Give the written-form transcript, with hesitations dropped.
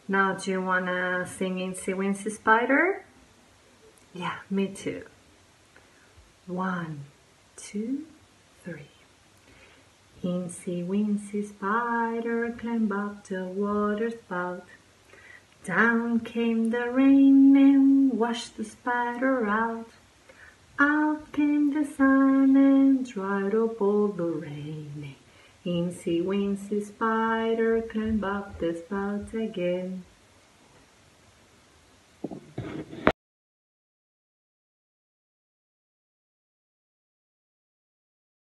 Now, do you wanna sing Incy, Wincy, Spider? Yeah, me too. 1, 2, 3. Incy, Wincy, Spider climbed up the water spout. Down came the rain and washed the spider out. Out came the sun and dried up all the rain. Incy, Wincy, Spider climbed up the spout again.